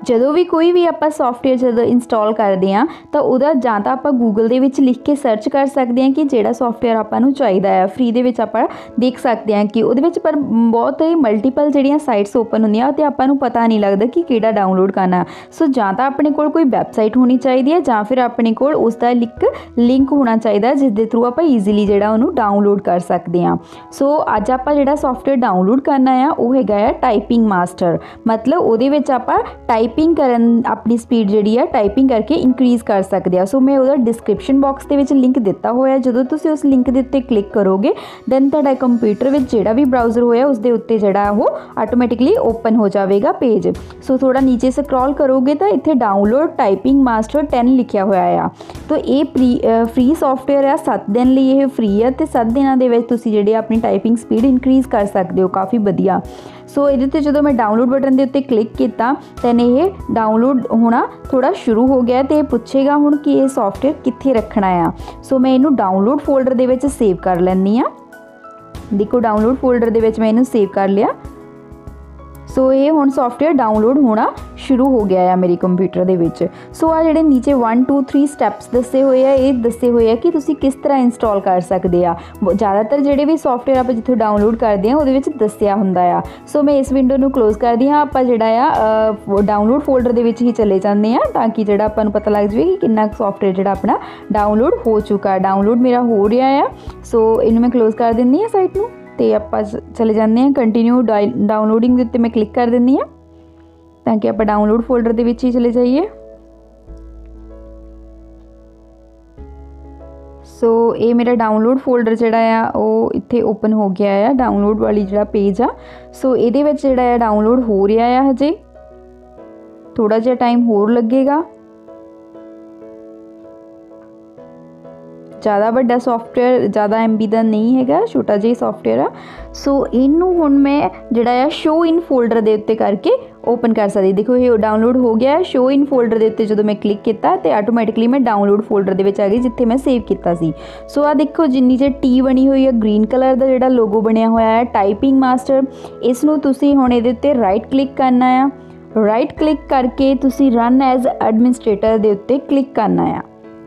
ਜਦੋਂ ਵੀ ਕੋਈ ਵੀ ਆਪਾਂ ਸੌਫਟਵੇਅਰ ਜਦੋਂ ਇੰਸਟਾਲ ਕਰਦੇ ਹਾਂ ਤਾਂ ਉਹਦਾ ਜਾਂ ਤਾਂ ਆਪਾਂ ਗੂਗਲ ਦੇ ਵਿੱਚ ਲਿਖ ਕੇ ਸਰਚ ਕਰ ਸਕਦੇ ਹਾਂ ਕਿ ਜਿਹੜਾ ਸੌਫਟਵੇਅਰ ਆਪਾਂ ਨੂੰ ਚਾਹੀਦਾ ਹੈ। ਫ੍ਰੀ ਦੇ ਵਿੱਚ ਆਪਾਂ ਦੇਖ ਸਕਦੇ ਹਾਂ ਕਿ ਉਹਦੇ ਵਿੱਚ ਪਰ ਬਹੁਤ ਹੀ ਮਲਟੀਪਲ ਜਿਹੜੀਆਂ ਸਾਈਟਸ ਓਪਨ ਹੁੰਦੀਆਂ ਤੇ ਆਪਾਂ ਨੂੰ ਪਤਾ ਨਹੀਂ ਲੱਗਦਾ ਕਿ ਕਿਹੜਾ ਡਾਊਨਲੋਡ ਕਰਨਾ। ਸੋ ਜਾਂ ਤਾਂ ਆਪਣੇ ਕੋਲ ਕੋਈ ਵੈਬਸਾਈਟ ਹੋਣੀ ਚਾਹੀਦੀ ਹੈ ਜਾਂ ਫਿਰ ਆਪਣੇ ਕੋਲ ਉਸ ਦਾ ਲਿੰਕ ਹੋਣਾ ਚਾਹੀਦਾ ਜਿਸ ਦੇ ਥਰੂ ਆਪਾਂ ਈਜ਼ੀਲੀ ਜਿਹੜਾ ਉਹਨੂੰ ਡਾਊਨਲੋਡ ਕਰ ਸਕਦੇ ਹਾਂ। ਸੋ ਅੱਜ ਆਪਾਂ ਜਿਹੜਾ ਸੌਫਟਵੇਅਰ ਡਾਊਨਲੋਡ ਕਰਨਾ ਆ ਉਹ ਹੈਗਾ ਆ ਟਾਈਪਿੰਗ ਮਾਸਟਰ। ਮਤਲਬ ਉਹਦੇ ਵਿੱਚ ਆਪਾਂ ਟਾਈਪਿੰਗ ਕਰਨ ਆਪਣੀ ਸਪੀਡ ਜਿਹੜੀ ਆ ਟਾਈਪਿੰਗ ਕਰਕੇ ਇਨਕਰੀਜ਼ ਕਰ ਸਕਦੇ ਆ। ਸੋ ਮੈਂ ਉਹਦਾ ਡਿਸਕ੍ਰਿਪਸ਼ਨ ਬਾਕਸ ਦੇ ਵਿੱਚ ਲਿੰਕ ਦਿੱਤਾ ਹੋਇਆ। ਜਦੋਂ ਤੁਸੀਂ ਉਸ ਲਿੰਕ ਦੇ ਉੱਤੇ ਕਲਿੱਕ ਕਰੋਗੇ ਦੈਨ ਤੁਹਾਡਾ ਕੰਪਿਊਟਰ ਵਿੱਚ ਜਿਹੜਾ ਵੀ ਬਰਾਊਜ਼ਰ ਹੋਇਆ ਉਸ ਦੇ ਉੱਤੇ ਜਿਹੜਾ ਉਹ ਆਟੋਮੈਟਿਕਲੀ ਓਪਨ ਹੋ ਜਾਵੇਗਾ ਪੇਜ। ਸੋ ਥੋੜਾ ਨੀਚੇ ਸਕਰੋਲ ਕਰੋਗੇ ਤਾਂ ਇੱਥੇ ਡਾਊਨਲੋਡ ਟਾਈਪਿੰਗ ਮਾਸਟਰ 10 ਲਿਖਿਆ ਹੋਇਆ ਆ। ਤਾਂ ਇਹ ਫ੍ਰੀ ਸੌਫਟਵੇਅਰ ਆ, 7 ਦਿਨ ਲਈ ਇਹ ਫ੍ਰੀ ਆ ਤੇ 7 ਦਿਨਾਂ ਦੇ ਵਿੱਚ ਤੁਸੀਂ ਜਿਹੜੇ ਆਪਣੀ ਟਾਈਪਿੰਗ ਸਪੀਡ ਇਨਕਰੀਜ਼ ਕਰ ਸਕਦੇ ਹੋ ਕਾਫੀ ਵਧੀਆ। ਸੋ ਇਹਦੇ ਤੇ ਜਦੋਂ ਮੈਂ ਡਾਊਨਲੋਡ ਬਟਨ ਦੇ ਉੱਤੇ ਕਲਿੱਕ ਕੀਤਾ ਤਾਂ ਇਹ ਡਾਊਨਲੋਡ ਹੋਣਾ ਥੋੜਾ ਸ਼ੁਰੂ ਹੋ ਗਿਆ ਤੇ ਪੁੱਛੇਗਾ ਹੁਣ ਕਿ ਇਹ ਸੌਫਟਵੇਅਰ ਕਿੱਥੇ ਰੱਖਣਾ ਆ। ਸੋ ਮੈਂ ਇਹਨੂੰ ਡਾਊਨਲੋਡ ਫੋਲਡਰ ਦੇ ਵਿੱਚ ਸੇਵ ਕਰ ਲੈਂਦੀ ਆ। ਦੇਖੋ ਡਾਊਨਲੋਡ ਫੋਲਡਰ ਦੇ ਵਿੱਚ ਮੈਂ ਇਹਨੂੰ ਸੇਵ ਕਰ ਲਿਆ। ਸੋ ਇਹ ਹੁਣ ਸੌਫਟਵੇਅਰ ਡਾਊਨਲੋਡ ਹੋਣਾ ਸ਼ੁਰੂ ਹੋ ਗਿਆ ਆ ਮੇਰੇ ਕੰਪਿਊਟਰ ਦੇ ਵਿੱਚ। ਸੋ ਆ ਜਿਹੜੇ ਨੀਚੇ 1 2 3 ਸਟੈਪਸ ਦੱਸੇ ਹੋਏ ਆ ਇਹ ਦੱਸੇ ਹੋਏ ਆ ਕਿ ਤੁਸੀਂ ਕਿਸ ਤਰ੍ਹਾਂ ਇੰਸਟਾਲ ਕਰ ਸਕਦੇ ਆ। ਜ਼ਿਆਦਾਤਰ ਜਿਹੜੇ ਵੀ ਸੌਫਟਵੇਅਰ ਆਪਾਂ ਜਿੱਥੋਂ ਡਾਊਨਲੋਡ ਕਰਦੇ ਆ ਉਹਦੇ ਵਿੱਚ ਦੱਸਿਆ ਹੁੰਦਾ ਆ। ਸੋ ਮੈਂ ਇਸ ਵਿੰਡੋ ਨੂੰ ਕਲੋਜ਼ ਕਰਦੀ ਹਾਂ। ਆਪਾਂ ਜਿਹੜਾ ਆ ਡਾਊਨਲੋਡ ਫੋਲਡਰ ਦੇ ਵਿੱਚ ਹੀ ਚਲੇ ਜਾਂਦੇ ਆ ਤਾਂ ਕਿ ਜਿਹੜਾ ਆਪਾਂ ਨੂੰ ਪਤਾ ਲੱਗ ਜਾਵੇ ਕਿ ਕਿੰਨਾ ਸੌਫਟਵੇਅਰ ਜਿਹੜਾ ਆਪਣਾ ਡਾਊਨਲੋਡ ਹੋ ਚੁੱਕਾ। ਡਾਊਨਲੋਡ ਮੇਰਾ ਹੋ ਰਿਹਾ ਆ। ਸੋ ਇਹਨੂੰ ਮੈਂ ਕਲੋਜ਼ ਕਰ ਦਿੰਦੀ ਹਾਂ ਸਾਈਟ ਨੂੰ ਤੇ ਆਪਾਂ ਚਲੇ ਜਾਂਦੇ ਹਾਂ ਕੰਟੀਨਿਊ ਡਾਊਨਲੋਡਿੰਗ ਦੇ ਉੱਤੇ ਮੈਂ ਕਲਿੱਕ ਕਰ ਦਿੰਦੀ ਹਾਂ ਤਾਂ ਕਿ ਆਪਾਂ ਡਾਊਨਲੋਡ ਫੋਲਡਰ ਦੇ ਵਿੱਚ ਹੀ ਚਲੇ ਜਾਈਏ। ਸੋ ਇਹ ਮੇਰਾ ਡਾਊਨਲੋਡ ਫੋਲਡਰ ਜਿਹੜਾ ਆ ਉਹ ਇੱਥੇ ਓਪਨ ਹੋ ਗਿਆ ਆ। ਡਾਊਨਲੋਡ ਵਾਲੀ ਜਿਹੜਾ ਪੇਜ ਆ ਸੋ ਇਹਦੇ ਵਿੱਚ ਜਿਹੜਾ ਆ ਡਾਊਨਲੋਡ ਹੋ ਰਿਹਾ ਆ। ਹਜੇ ਥੋੜਾ ਜਿਹਾ ਟਾਈਮ ਹੋਰ ਲੱਗੇਗਾ। ज़्यादा ਵੱਡਾ ਸੌਫਟਵੇਅਰ ज़्यादा MB ਦਾ ਨਹੀਂ ਹੈਗਾ, ਛੋਟਾ ਜਿਹਾ ਸੌਫਟਵੇਅਰ ਆ। ਸੋ ਇਹਨੂੰ ਹੁਣ ਮੈਂ ਜਿਹੜਾ ਆ ਸ਼ੋ ਇਨ ਫੋਲਡਰ ਦੇ ਉੱਤੇ ਕਰਕੇ ਓਪਨ ਕਰ ਸਕਦੀ। ਦੇਖੋ ਇਹ ਡਾਊਨਲੋਡ ਹੋ ਗਿਆ ਹੈ। ਸ਼ੋ ਇਨ ਫੋਲਡਰ ਦੇ ਉੱਤੇ ਜਦੋਂ ਮੈਂ ਕਲਿੱਕ ਕੀਤਾ ਤੇ ਆਟੋਮੈਟਿਕਲੀ ਮੈਂ ਡਾਊਨਲੋਡ ਫੋਲਡਰ ਦੇ ਵਿੱਚ ਆ ਗਈ ਜਿੱਥੇ ਮੈਂ ਸੇਵ ਕੀਤਾ ਸੀ। ਸੋ ਆ ਦੇਖੋ ਜਿੰਨੀ ਜੇ ਟੀ ਬਣੀ ਹੋਈ ਹੈ ਗ੍ਰੀਨ ਕਲਰ ਦਾ ਜਿਹੜਾ ਲੋਗੋ ਬਣਿਆ ਹੋਇਆ ਹੈ ਟਾਈਪਿੰਗ ਮਾਸਟਰ। ਇਸ ਨੂੰ ਤੁਸੀਂ ਹੁਣ ਇਹਦੇ ਉੱਤੇ ਰਾਈਟ ਕਲਿੱਕ ਕਰਨਾ ਆ। ਰਾਈਟ ਕਲਿੱਕ ਕਰਕੇ ਤੁਸੀਂ ਰਨ ਐਜ਼ ਐਡਮਿਨਿਸਟ੍ਰੇਟਰ ਦੇ ਉੱਤੇ ਕਲਿੱਕ ਕਰਨਾ ਆ।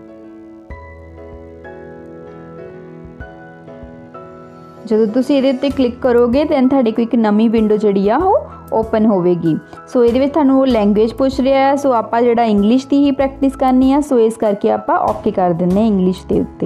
ਜਦੋਂ ਤੁਸੀਂ ਇਹਦੇ ਉੱਤੇ ਕਲਿੱਕ ਕਰੋਗੇ ਤਾਂ ਤੁਹਾਡੇ ਕੋਲ ਇੱਕ ਨਵੀਂ ਵਿੰਡੋ ਜਿਹੜੀ ਆ ਉਹ ਓਪਨ ਹੋਵੇਗੀ। ਸੋ ਇਹਦੇ ਵਿੱਚ ਤੁਹਾਨੂੰ ਉਹ ਲੈਂਗੁਏਜ ਪੁੱਛ ਰਿਹਾ ਹੈ। ਸੋ ਆਪਾਂ ਜਿਹੜਾ ਇੰਗਲਿਸ਼ ਦੀ ਹੀ ਪ੍ਰੈਕਟਿਸ ਕਰਨੀ ਆ ਸੋ ਇਸ ਕਰਕੇ ਆਪਾਂ ਓਕੇ ਕਰ ਦਿੰਦੇ ਹਾਂ ਇੰਗਲਿਸ਼ ਦੇ ਉੱਤੇ।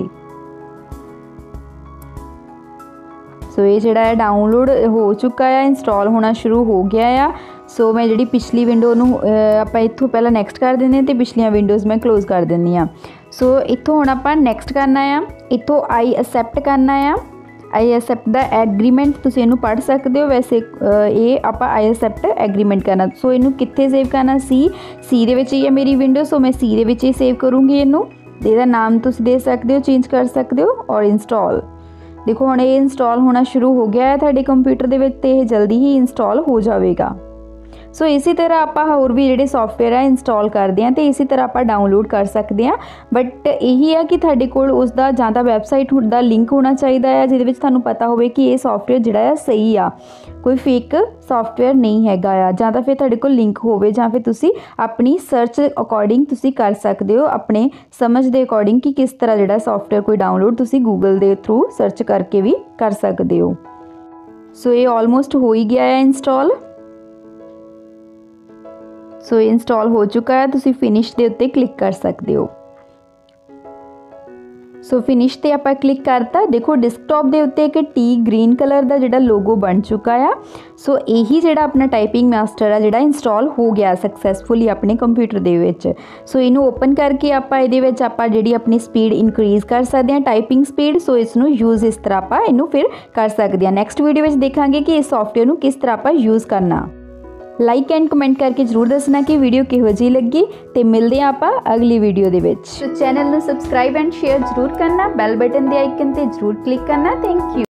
ਸੋ ਇਹ ਜਿਹੜਾ ਹੈ ਡਾਊਨਲੋਡ ਹੋ ਚੁੱਕਾ ਆ, ਇੰਸਟਾਲ ਹੋਣਾ ਸ਼ੁਰੂ ਹੋ ਗਿਆ ਆ। ਸੋ ਮੈਂ ਜਿਹੜੀ ਪਿਛਲੀ ਵਿੰਡੋ ਨੂੰ ਆਪਾਂ ਇੱਥੋਂ ਪਹਿਲਾਂ ਨੈਕਸਟ ਕਰ ਦਿੰਦੇ ਹਾਂ ਤੇ ਪਿਛਲੀਆਂ ਵਿੰਡੋਜ਼ ਮੈਂ ਕਲੋਜ਼ ਕਰ ਦਿੰਦੀ ਹਾਂ। ਸੋ ਇੱਥੋਂ ਹੁਣ ਆਪਾਂ ਨੈਕਸਟ ਕਰਨਾ ਆ। ਇੱਥੋਂ ਆਈ ਅਸੈਪਟ ਕਰਨਾ ਆ। आई एक्सेप्ट द एग्रीमेंट तुसीं इहनूं पढ़ सकते हो। वैसे ये आपां आई एक्सेप्ट एग्रीमेंट करना। सो इहनूं कित्थे सेव करना सी दे विच ही है मेरी विंडो। सो मैं सी दे विच ही सेव करूँगी। इहनूं इहदा नाम तुसीं दे सकते हो, चेंज कर सकते हो। और इंस्टॉल देखो हुण ये इंस्टॉल होना शुरू हो गया है तुहाडे कंप्यूटर दे विच ते ये जल्दी ही इंस्टॉल हो जाएगा। सो इसी तरह आप होर भी जोड़े सॉफ्टवेयर है इंस्टॉल करते हैं तो इसी तरह आप डाउनलोड कर सकते हैं। बट यही है कि तुहाडे कोल उसका जां तां वैबसाइट का लिंक होना चाहिए है जिहदे विच तुहानूं पता होवे कि ये सॉफ्टवेयर जिहड़ा है सही आ, कोई फेक सॉफ्टवेयर नहीं हैगा आ। जां तां फिर तुहाडे कोल लिंक होवे जां फिर तुसीं अपनी सर्च अकॉर्डिंग तुसीं कर सकते हो, अपने समझ के अकॉर्डिंग कि किस तरह जिहड़ा सॉफ्टवेयर कोई डाउनलोड तुसीं गूगल के थ्रू सर्च करके भी कर सकते हो। सो ये ऑलमोस्ट हो ही गया है इंस्टॉल। सो इंस्टॉल हो चुका है। तुसी फिनिश के उत्ते क्लिक कर सकते हो। सो फिनिश ते आपां क्लिक करता। देखो डिस्कटॉप के उत्ते एक टी ग्रीन कलर का जिहड़ा लोगो बन चुका है। सो यही जिहड़ा अपना टाइपिंग मास्टर है जिहड़ा इंस्टॉल हो गया सक्सैसफुली अपने कंप्यूटर दे विच। सो इनू ओपन करके आपां इहदे विच आपां जिहड़ी अपनी स्पीड इनक्रीज़ कर सकते हैं टाइपिंग स्पीड। सो इसनू यूज़ इस तरह आपां इनू फिर कर सकते हैं। नैक्सट वीडियो में देखांगे कि इस सॉफ्टवेयर नू किस तरह आपां यूज़ करना। लाइक एंड कमेंट करके जरूर दसना कि वीडियो किहो जी लगी ते मिलदे आं आपां अगली वीडियो दे विच। तो चैनल नू सबसक्राइब एंड शेयर जरूर करना, बैल बटन दे आइकन ते जरूर क्लिक करना। Thank you.